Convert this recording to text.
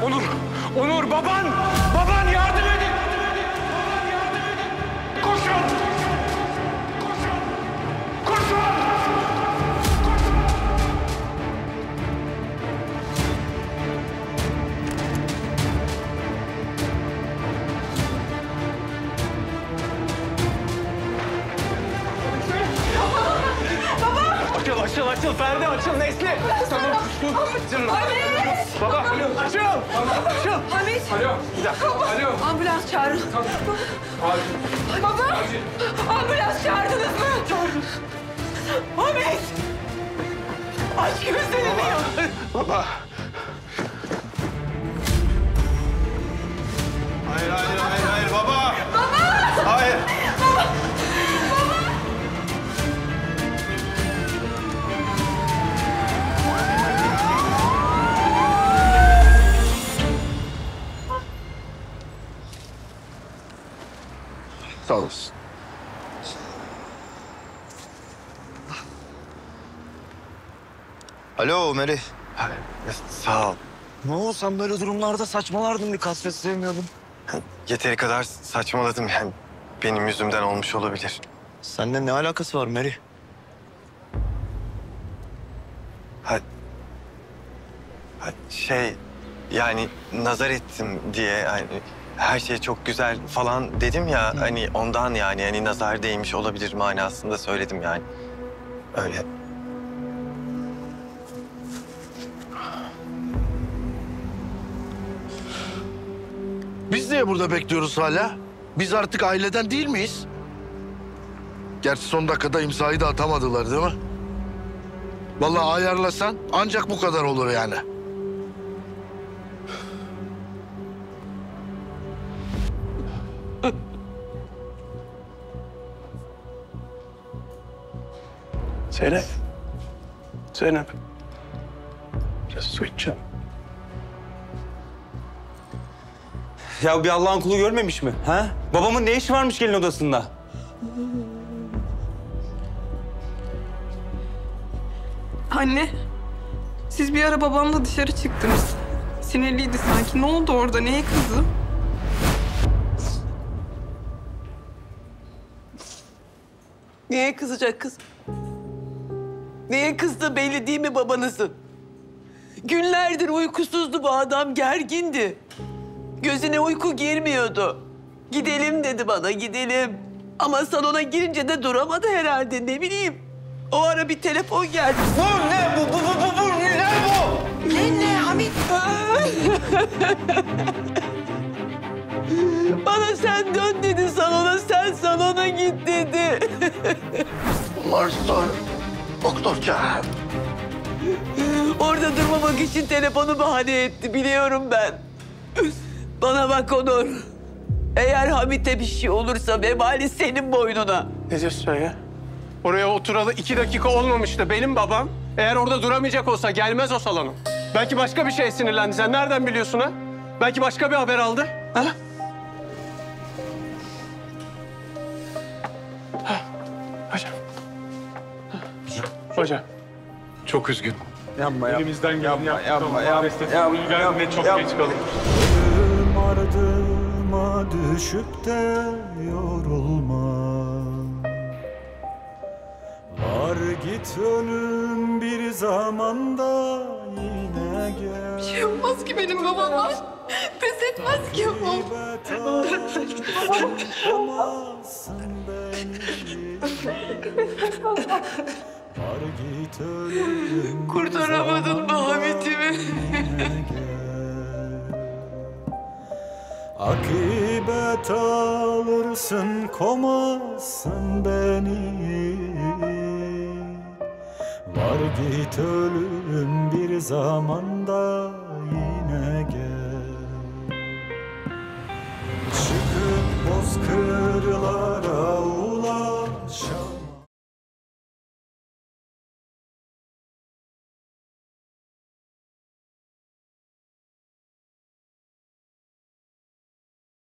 Onur! Onur baban! Baban yardım edin! Baban yardım edin! Koşun! Koşun! Koşun! Açıl, açıl Ferdi, açıl Nesli. Tamam, açıl. Baba, açıl. Açıl. Hamit. Alo, bir dakika. Alo. Ambulans çağırın. Baba. Ambulans çağırdınız mı? Çağırdım. Hamit. Aç gözlerini ya. Baba. Hayır, hayır, hayır, hayır baba. Baba. Hayır. Baba. Sağ olasın. Alo Meri. Sağ ol. Ne oldu sen böyle durumlarda saçmalardın, bir kasvet sevmiyordun. Yeteri kadar saçmaladım yani. Benim yüzümden olmuş olabilir. Seninle ne alakası var Meri? Şey yani nazar ettim diye yani her şey çok güzel falan dedim ya hani ondan yani hani nazar değmiş olabilir manasında söyledim yani. Öyle. Biz niye burada bekliyoruz hala? Biz artık aileden değil miyiz? Gerçi son dakikada imzayı da atamadılar değil mi? Vallahi ayarlasan ancak bu kadar olur yani. Zeynep. Zeynep. Biraz su içeceğim. Ya bir Allah'ın kulu görmemiş mi? Ha? Babamın ne işi varmış gelin odasında? Anne. Siz bir ara babamla dışarı çıktınız. Sinirliydi sanki. Ne oldu orada? Neye kızdı? Neye kızacak kız? Neye kızdı belli değil mi babanızın? Günlerdir uykusuzdu bu adam, gergindi. Gözüne uyku girmiyordu. Gidelim dedi bana, gidelim. Ama salona girince de duramadı herhalde, ne bileyim. O ara bir telefon geldi. Bu ne bu? Ne bu? Ne Hamit? Bana sen dön dedi salona, sen salona git dedi. Bunlar sonra doktor çağır. Orada durmamak için telefonu bahane etti, biliyorum ben. Bana bak Onur. Eğer Hamit'e bir şey olursa vebali senin boynuna. Ne diyorsun sen ya? Oraya oturalı 2 dakika olmamıştı. Benim babam eğer orada duramayacak olsa gelmez o salona. Belki başka bir şeye sinirlendi. Sen nereden biliyorsun ha? Belki başka bir haber aldı. Ha? Hocam. Hocam. Çok üzgün. Yapma Elimizden geleni yaptık. yapma. Çok geç kaldık. Ardıma düşüp de yorulma. Var git ölüm bir zamanda yine gel. Bir şey olmaz ki benim babama. Pes etmez ki o. Var git ölüm Kurtaramadın mı Hamit'imi? Akibet alırsın, komazsın beni. Var git ölüm bir zamanda